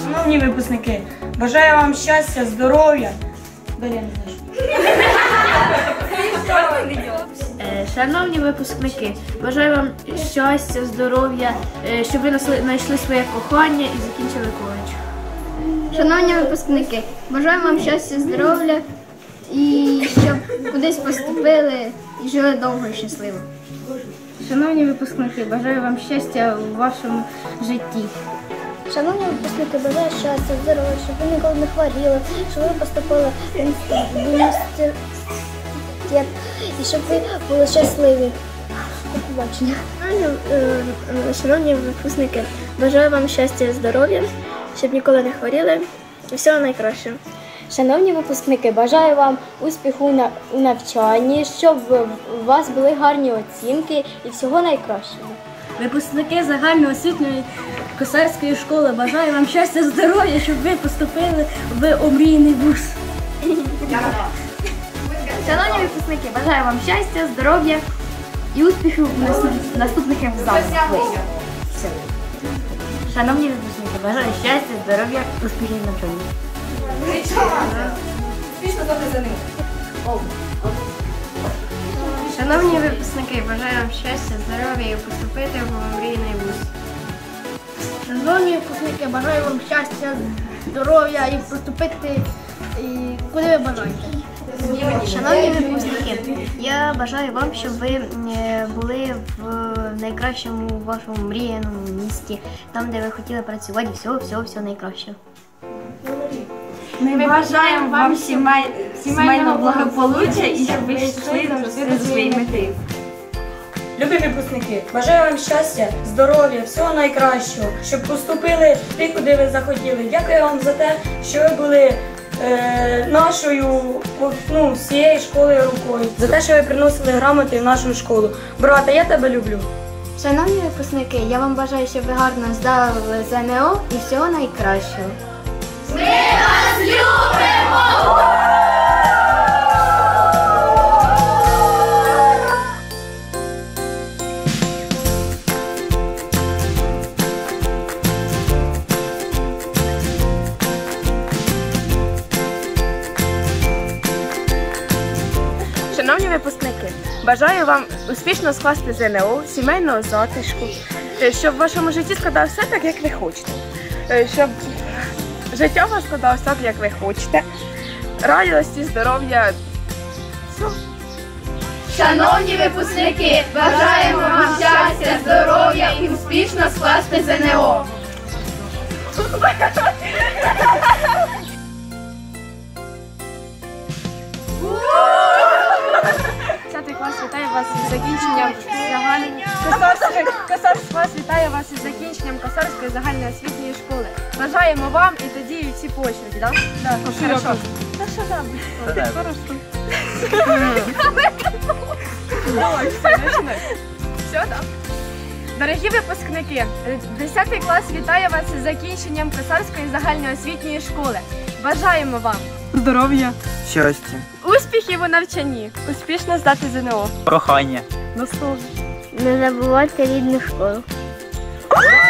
Шановні випускники, бажаю вам щастя, здоров'я. Далі я не знаю. Шановні випускники, бажаю вам щастя, здоров'я, щоб ви знайшли своє кохання і закінчили коледж. Шановні випускники, бажаю вам щастя, здоров'я і щоб кудись поступили і жили довго і щасливо. Шановні випускники, бажаю вам щастя у вашому житті. Шановні випускники, бажаю щастя, здоров'я, щоб ви ніколи не хворіли, щоб ви поступили в університет і щоб ви були щасливі. До побачення. Шановні випускники, бажаю вам щастя, здоров'я, щоб ніколи не хворіли і всього найкращого. Шановні випускники, бажаю вам успіху у навчанні, щоб у вас були гарні оцінки і всього найкращого. Випускники загальноосвітньої косарської школи, бажаю вам щастя, здоров'я, щоб ви поступили в омрійний вуз. Шановні випускники, бажаю вам щастя, здоров'я і успіхів у наступних екзаменах. Шановні випускники, бажаю щастя, здоров'я, успіхів в навчанні. Шановні випускники, бажаю вам щастя, здоров'я і поступити в омрійний вуз. Шановні випускники, бажаю вам щастя, здоров'я і поступити, куди ви бажаєте. Шановні випускники, я бажаю вам, щоб ви були в найкращому вашому мріяному місті, там, де ви хотіли працювати, всього найкращого. Ми бажаємо вам сімейного благополуччя і щоб ви йшли завжди до своєї мети. Любі випускники, бажаю вам щастя, здоров'я, всього найкращого, щоб поступили туди, куди ви захотіли. Дякую вам за те, що ви були нашою, всієї школи рукою, за те, що ви приносили грамоти в нашу школу. Брате, я тебе люблю. Шановні випускники, я вам бажаю, щоб ви гарно здали ЗНО і всього найкращого. Ми вас любимо! Шановні випускники, бажаю вам успішно скласти ЗНО, сімейного затишку, щоб в вашому житті складалося все так, як ви хочете. Щоб життя у вас складалося так, як ви хочете. Радості, здоров'я. Шановні випускники, бажаємо вам щастя, здоров'я і успішно скласти ЗНО. 10 клас вітає вас із закінченням Косарської загальноосвітньої школи. Бажаємо вам і тоді всі по очереді, так? Так, хорошо. Та що там? Хорошо. Давай, все, починай. Все, так? Дорогі випускники, 10 клас вітає вас із закінченням Косарської загальноосвітньої школи. Бажаємо вам здоров'я, щастя, успіхів у навчанні, успішно здати ЗНО, кохання, наслуги. Не забувайте рідну школу.